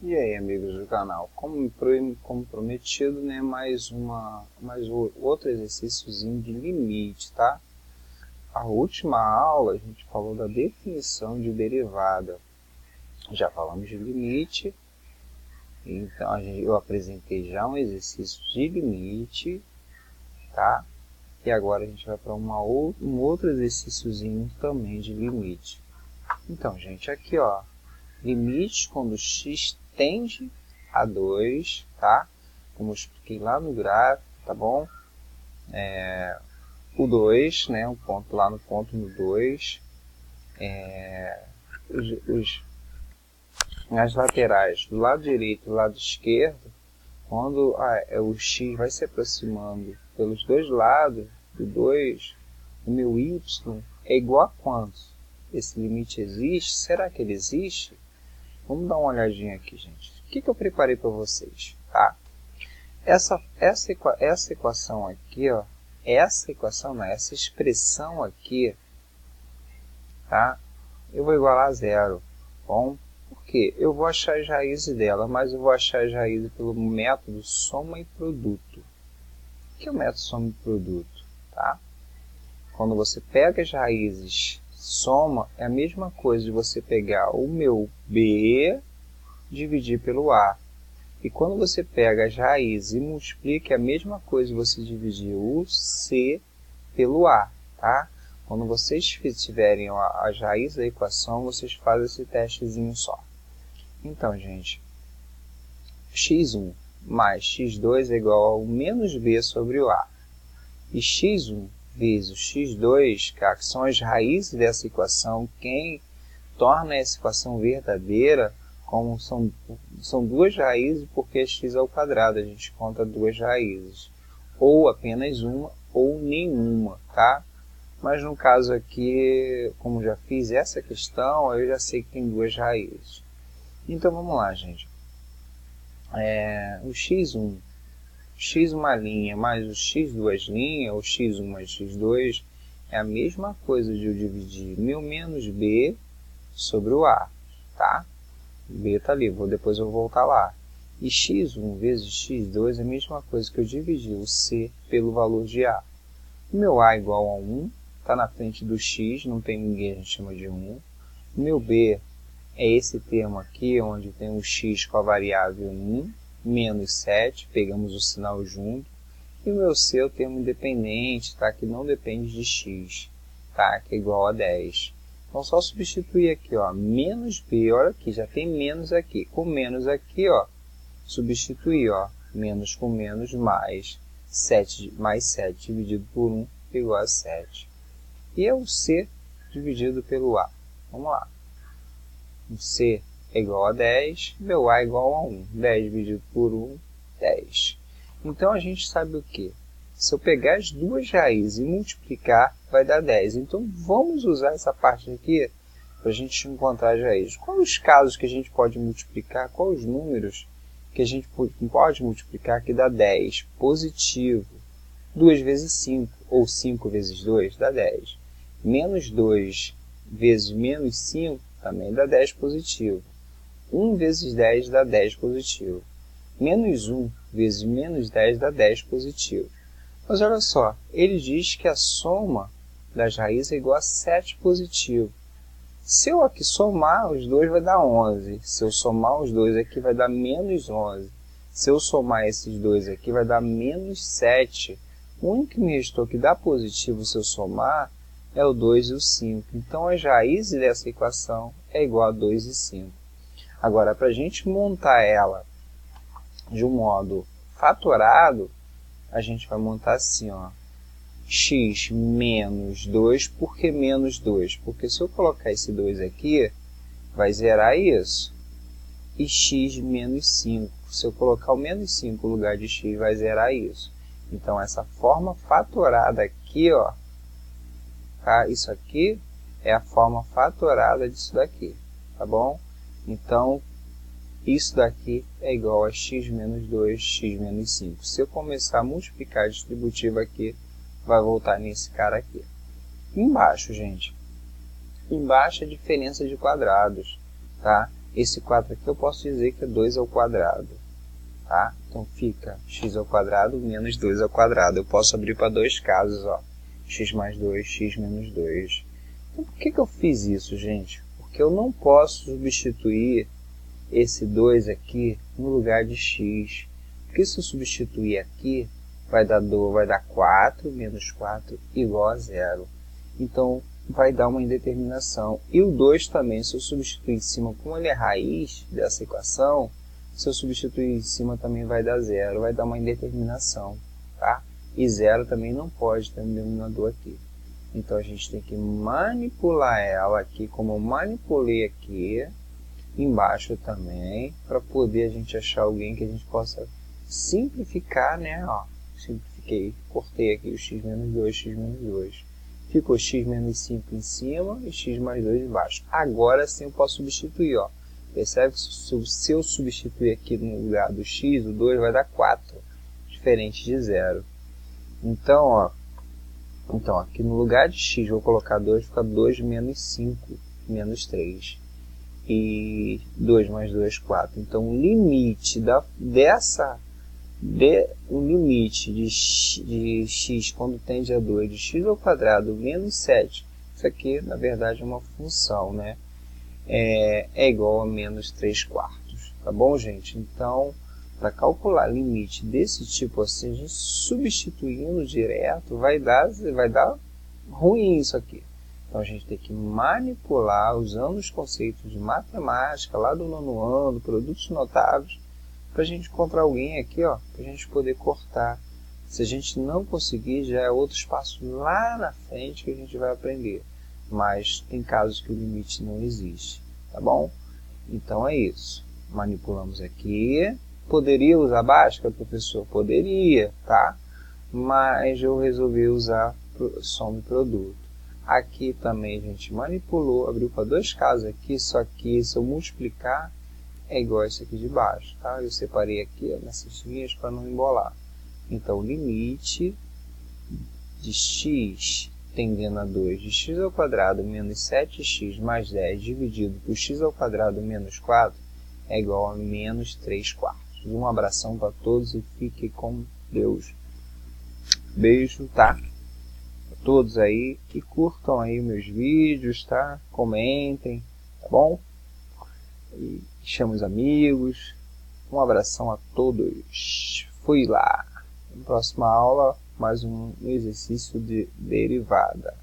E aí, amigos do canal, como prometido, né, outro exercíciozinho de limite, tá? A última aula a gente falou da definição de derivada, já falamos de limite, então eu apresentei já um exercício de limite, tá? E agora a gente vai para um outro exercíciozinho também de limite. Então, gente, aqui ó, limite quando x tende a 2, tá? Como eu expliquei lá no gráfico, tá bom? O 2, né? O ponto lá no ponto no 2. As laterais do lado direito e do lado esquerdo, quando o x vai se aproximando pelos dois lados do 2, o meu y é igual a quanto? Esse limite existe? Será que ele existe? Vamos dar uma olhadinha aqui, gente. O que eu preparei para vocês? Tá? Essa equação aqui, ó, essa expressão aqui, tá? Eu vou igualar a zero. Bom, por quê? Eu vou achar as raízes dela, mas eu vou achar as raízes pelo método soma e produto. O que é o método soma e produto? Tá? Quando você pega as raízes, soma, é a mesma coisa de você pegar o meu B, dividir pelo A. E quando você pega as raízes e multiplica, é a mesma coisa de você dividir o C pelo A. Tá? Quando vocês tiverem as raízes da equação, vocês fazem esse testezinho só. Então, gente, x1 mais x2 é igual ao menos b sobre o A. E x1 vezes o x2, cara, que são as raízes dessa equação, quem torna essa equação verdadeira, como são duas raízes, porque é x ao quadrado, a gente conta duas raízes. Ou apenas uma, ou nenhuma, tá? Mas no caso aqui, como já fiz essa questão, eu já sei que tem duas raízes. Então vamos lá, gente. O x1, x uma linha mais o x duas linhas, ou x1 mais x2, é a mesma coisa de eu dividir meu menos b sobre o A, tá? B está ali, depois eu vou voltar lá. E x1 vezes x2 é a mesma coisa que eu dividir o C pelo valor de A. O meu A é igual a 1, está na frente do x, não tem ninguém, a gente chama de 1. O meu B é esse termo aqui, onde tem o x com a variável 1, menos 7, pegamos o sinal junto. E o meu C é o termo independente, tá? Que não depende de x, tá? Que é igual a 10. Então, só substituir aqui, ó, menos b, olha aqui, já tem menos aqui. Com menos aqui, ó, substituir, ó, menos com menos, mais 7 dividido por 1 igual a 7. E é o C dividido pelo A. Vamos lá. O C é igual a 10, meu A é igual a 1. 10 dividido por 1, 10. Então, a gente sabe o quê? Se eu pegar as duas raízes e multiplicar, vai dar 10. Então, vamos usar essa parte aqui para a gente encontrar as raízes. Quais os casos que a gente pode multiplicar? Quais os números que a gente pode multiplicar que dá 10? Positivo. 2 vezes 5, ou 5 vezes 2, dá 10. Menos 2 vezes menos 5, também dá 10 positivo. 1 vezes 10 dá 10 positivo. Menos 1 vezes menos 10 dá 10 positivo. Mas olha só, ele diz que a soma das raízes é igual a 7 positivo. Se eu aqui somar os dois vai dar 11. Se eu somar os dois aqui vai dar menos 11. Se eu somar esses dois aqui vai dar menos 7. O único que me restou que dá positivo se eu somar é o 2 e o 5. Então as raízes dessa equação é igual a 2 e 5. Agora, para a gente montar ela de um modo fatorado, a gente vai montar assim, ó, x menos 2, por que menos 2? Porque se eu colocar esse 2 aqui, vai zerar isso. E x menos 5, se eu colocar o menos 5 no lugar de x, vai zerar isso. Então, essa forma fatorada aqui, ó, tá? Isso aqui é a forma fatorada disso daqui, tá bom? Então, isso daqui é igual a x menos 2, x menos 5. Se eu começar a multiplicar a distributiva aqui, vai voltar nesse cara aqui. Embaixo, gente. Embaixo é a diferença de quadrados, tá? Esse 4 aqui eu posso dizer que é 2 ao quadrado. Tá? Então fica x ao quadrado menos 2 ao quadrado. Eu posso abrir para dois casos, ó. X mais 2, x menos 2. Então por que eu fiz isso, gente? Porque eu não posso substituir esse 2 aqui no lugar de x. Porque se eu substituir aqui, vai dar 4 menos 4 igual a 0. Então, vai dar uma indeterminação. E o 2 também, se eu substituir em cima, como ele é raiz dessa equação, se eu substituir em cima também vai dar 0, vai dar uma indeterminação. Tá? E 0 também não pode ter um denominador aqui. Então, a gente tem que manipular ela aqui, como eu manipulei aqui, embaixo também, para poder a gente achar alguém que a gente possa simplificar, né? Ó, simplifiquei, cortei aqui o x menos 2, x menos 2. Ficou x menos 5 em cima e x mais 2 embaixo. Agora sim eu posso substituir, ó. Percebe que se eu substituir aqui no lugar do x, o 2 vai dar 4, diferente de 0. Então, ó, aqui no lugar de x vou colocar 2, fica 2 menos 5, menos 3. E 2 mais 2, 4. Então, o limite o limite de x quando tende a 2 de x ao quadrado menos 7, isso aqui na verdade é uma função, né? É igual a menos 3 quartos, tá bom, gente? Então, para calcular limite desse tipo assim, a gente substituindo direto, vai dar ruim isso aqui. Então, a gente tem que manipular usando os conceitos de matemática lá do 9º ano, produtos notáveis, para a gente encontrar alguém aqui, ó, para a gente poder cortar. Se a gente não conseguir, já é outro espaço lá na frente que a gente vai aprender. Mas tem casos que o limite não existe, tá bom? Então é isso. Manipulamos aqui. Poderia usar Bhaskara, professor? Poderia, tá? Mas eu resolvi usar soma e produto. Aqui também a gente manipulou, abriu para dois casos aqui, só que se eu multiplicar, é igual a esse aqui de baixo, tá? Eu separei aqui ó, nessas linhas para não embolar. Então, o limite de x tendendo a 2 de x ao quadrado menos 7x mais 10 dividido por x ao quadrado menos 4 é igual a menos 3 quartos. Um abração para todos e fiquem com Deus. Beijo, tá? Para todos aí e curtam aí meus vídeos, tá? Comentem, tá bom? E chame os amigos. Um abração a todos. Fui lá. Na próxima aula, mais um exercício de derivada.